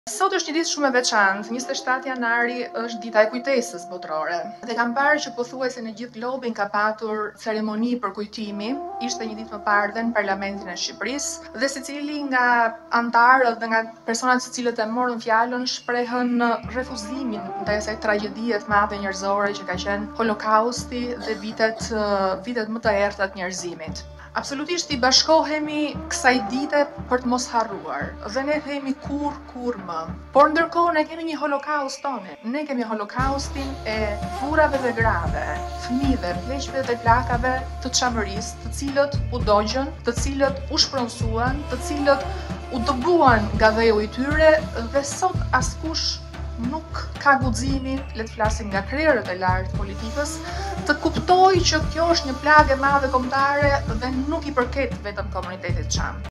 Sot është një ditë shumë e veçantë, 27 janari është dita e kujtesës botërore. Dhe kam parë që pothuajse në gjithë globin ka patur ceremoni për kujtimi. Ishte një ditë më parë dhe në Parlamentin e Shqipërisë dhe secili nga antarët dhe nga personat të cilët e morën fjalën shprehën refuzimin ndaj asaj tragjedie të madhe njerëzore që ka qenë Holokausti dhe vitet më të errta të njerëzimit. Absolutisht i bashkohemi kësaj dite për të mos harruar dhe ne themi kur më. Por ndërkohë ne kemi një holokaust tonë. Ne kemi holokaustin e burrave dhe grave, fëmijëve, pleqve dhe plakave të çamërisë, të cilët u dogjën, të cilët u shpronsuan, të cilët u dëbuan nga dheu i tyre dhe sot askush nuk ka guximin, le të flasim nga krerët e lartë politikës, të kuptojë që kjo është një plagë e madhe kombëtare dhe nuk i përket vetëm komunitetit çam.